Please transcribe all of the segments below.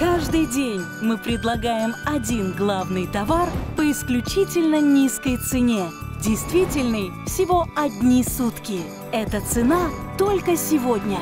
Каждый день мы предлагаем один главный товар по исключительно низкой цене. Действительный всего одни сутки. Эта цена только сегодня.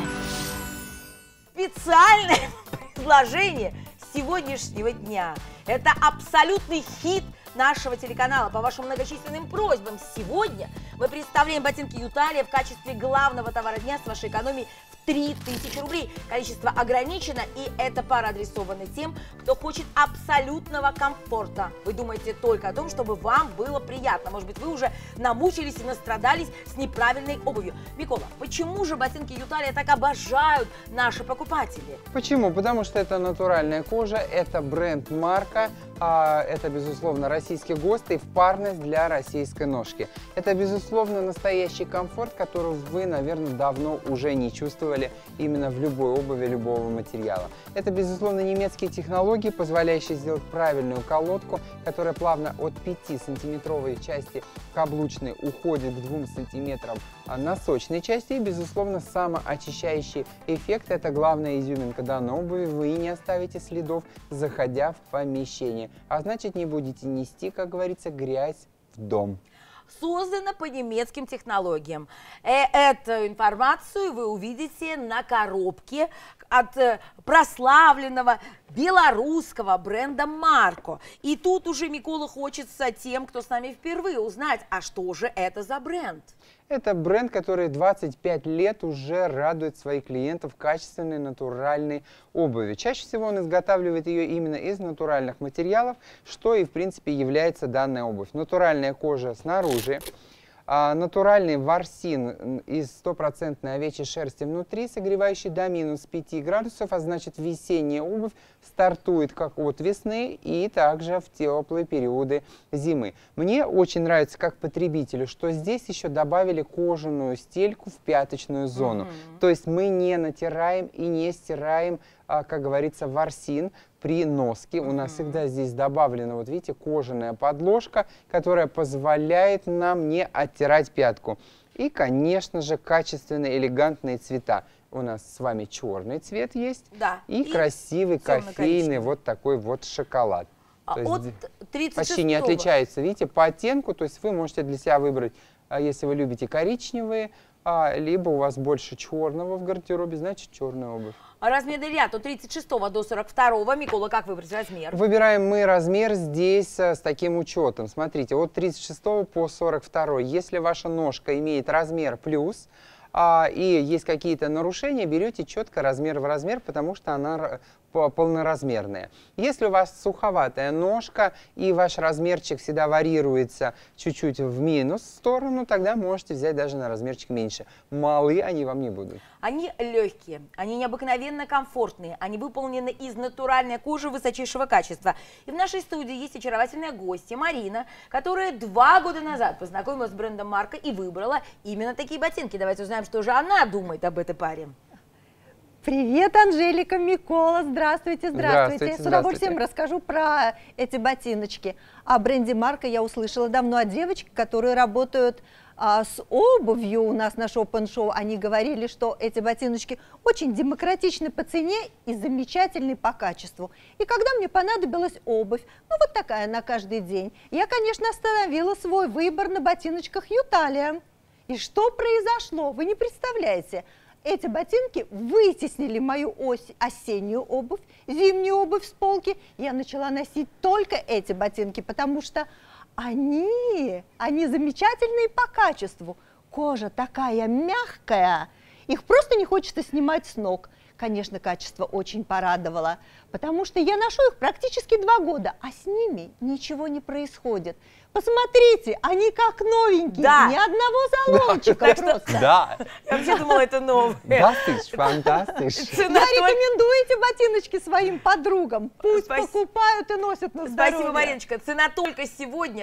Специальное предложение сегодняшнего дня. Это абсолютный хит нашего телеканала. По вашим многочисленным просьбам сегодня мы представляем ботинки Юталия в качестве главного товара дня с вашей экономией в 3000 рублей. Количество ограничено, и эта пара адресована тем, кто хочет абсолютного комфорта. Вы думаете только о том, чтобы вам было приятно. Может быть, вы уже намучились и настрадались с неправильной обувью. Микола, почему же ботинки Юталия так обожают наши покупатели? Почему? Потому что это натуральная кожа, это бренд-марка, это, безусловно, российский ГОСТ и в парность для российской ножки. Это, безусловно, настоящий комфорт, который вы, наверное, давно уже не чувствовали именно в любой обуви любого материала. Это, безусловно, немецкие технологии, позволяющие сделать правильную колодку, которая плавно от 5-сантиметровой части каблучной уходит к 2 сантиметрам носочной части. И, безусловно, самоочищающий эффект – это главная изюминка данной обуви. Вы не оставите следов, заходя в помещение. А значит, не будете нести, как говорится, грязь в дом. Создано по немецким технологиям. Эту информацию вы увидите на коробке от прославленного белорусского бренда Марко. И тут уже, Микола, хочется тем, кто с нами впервые, узнать, а что же это за бренд? Это бренд, который 25 лет уже радует своих клиентов качественной натуральной обуви. Чаще всего он изготавливает ее именно из натуральных материалов, что и в принципе является данная обувь. Натуральная кожа снаружи, натуральный ворсин из 100% овечьей шерсти внутри, согревающий до минус 5 градусов, а значит весенняя обувь стартует как от весны и также в теплые периоды зимы. Мне очень нравится как потребителю, что здесь еще добавили кожаную стельку в пяточную зону. То есть мы не натираем и не стираем, как говорится, ворсин при носке. У нас всегда здесь добавлена, вот видите, кожаная подложка, которая позволяет нам не оттирать пятку. И, конечно же, качественные, элегантные цвета. У нас с вами черный цвет есть, да, и красивый кофейный вот такой вот шоколад. От 36-го. Почти не отличается, видите, по оттенку. То есть вы можете для себя выбрать, если вы любите коричневые, либо у вас больше черного в гардеробе, значит черная обувь. Размерный ряд от 36 до 42. Микола, как выбрать размер? Выбираем мы размер здесь с таким учетом. Смотрите, от 36 по 42. Если ваша ножка имеет размер плюс, и есть какие-то нарушения, берете четко размер в размер, потому что она полноразмерная. Если у вас суховатая ножка и ваш размерчик всегда варьируется чуть-чуть в минус сторону, тогда можете взять даже на размерчик меньше. Малы они вам не будут. Они легкие, они необыкновенно комфортные, они выполнены из натуральной кожи высочайшего качества. И в нашей студии есть очаровательная гостья Марина, которая 2 года назад познакомилась с брендом Марко и выбрала именно такие ботинки. Давайте узнаем, что же она думает об этой паре. Привет, Анжелика, Микола, здравствуйте, здравствуйте. Здравствуйте, С удовольствием расскажу про эти ботиночки. О бренде Марко я услышала давно от девочек, которые работают с обувью у нас на шоп-н-шоу. Они говорили, что эти ботиночки очень демократичны по цене и замечательны по качеству. И когда мне понадобилась обувь, ну вот такая на каждый день, я, конечно, остановила свой выбор на ботиночках Юталия. И что произошло, вы не представляете. Эти ботинки вытеснили мою осеннюю обувь, зимнюю обувь с полки. Я начала носить только эти ботинки, потому что они замечательные по качеству. Кожа такая мягкая, их просто не хочется снимать с ног. Конечно, качество очень порадовало, потому что я ношу их практически 2 года, а с ними ничего не происходит. Посмотрите, они как новенькие, да. Ни одного заломчика просто. Да. Я вообще думала, это новое. Фантастично. Я рекомендую эти ботиночки своим подругам. Пусть покупают и носят на здоровье. Спасибо, Мариночка. Цена только сегодня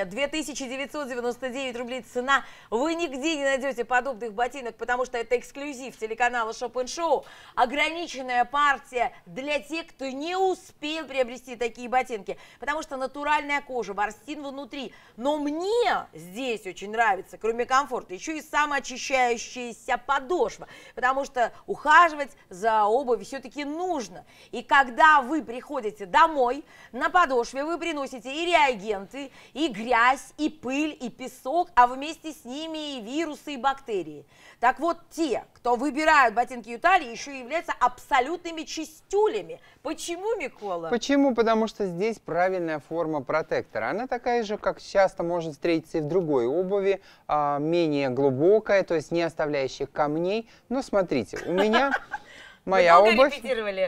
2999 рублей цена. Вы нигде не найдете подобных ботинок, потому что это эксклюзив телеканала Шоп-н-Шоу. Ограниченный ограниченная партия для тех, кто не успел приобрести такие ботинки, потому что натуральная кожа, ворсин внутри. Но мне здесь очень нравится, кроме комфорта, еще и самоочищающаяся подошва, потому что ухаживать за обувью все-таки нужно. И когда вы приходите домой, на подошве вы приносите и реагенты, и грязь, и пыль, и песок, а вместе с ними и вирусы, и бактерии. Так вот, те, кто выбирают ботинки Юталии, еще и являются абсолютными чистюлями. Почему, Микола? Почему? Потому что здесь правильная форма протектора. Она такая же, как часто может встретиться и в другой обуви, менее глубокая, то есть не оставляющая камней. Но смотрите, у меня моя обувь...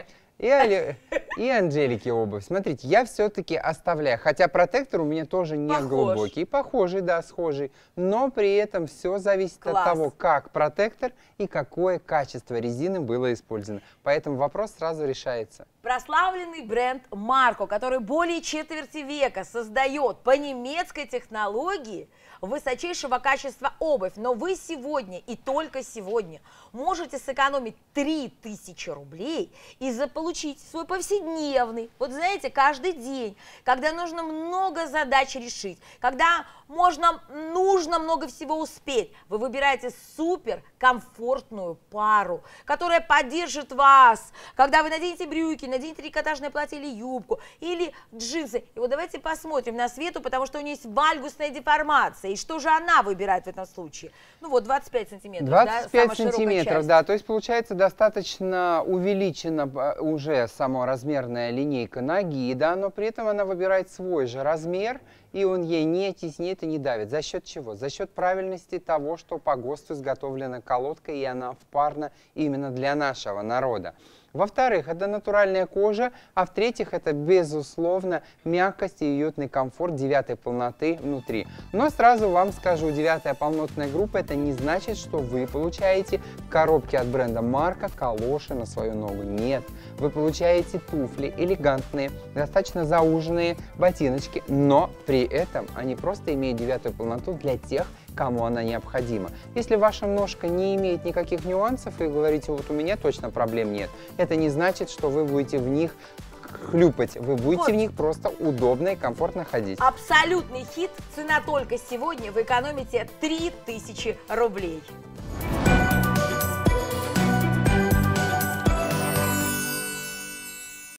И Анжелики обувь. Смотрите, я все-таки оставляю. Хотя протектор у меня тоже не глубокий. Похожий, да, схожий. Но при этом все зависит от того, как протектор и какое качество резины было использовано. Поэтому вопрос сразу решается. Прославленный бренд Марко, который более четверти века создает по немецкой технологии высочайшего качества обувь. Но вы сегодня и только сегодня можете сэкономить 3000 рублей и заполучить свой повседневный, вот знаете, каждый день, когда нужно много задач решить, когда нужно много всего успеть. Вы выбираете супер комфортную пару, которая поддержит вас, когда вы наденете брюки, наденете трикотажное платье или юбку, или джинсы. И вот давайте посмотрим на Свету, потому что у нее есть вальгусная деформация. И что же она выбирает в этом случае? Ну вот 25 сантиметров. 25 да, сантиметров, да. То есть получается достаточно увеличена уже саморазмерная линейка ноги, да, но при этом она выбирает свой же размер, и он ей не теснит и не давит. За счет чего? За счет правильности того, что по ГОСТу изготовлена колодка, и она впарна именно для нашего народа. Во-вторых, это натуральная кожа, а в-третьих, это, безусловно, мягкость и уютный комфорт 9-й полноты внутри. Но сразу вам скажу, 9-я полнотная группа, это не значит, что вы получаете в коробке от бренда Марко калоши на свою ногу. Нет, вы получаете туфли элегантные, достаточно зауженные ботиночки, но при этом они просто имеют 9-ю полноту для тех, кому она необходима. Если ваша ножка не имеет никаких нюансов и говорите, вот у меня точно проблем нет, это не значит, что вы будете в них хлюпать, вы будете в них просто удобно и комфортно ходить. Абсолютный хит, цена только сегодня, вы экономите 3000 рублей.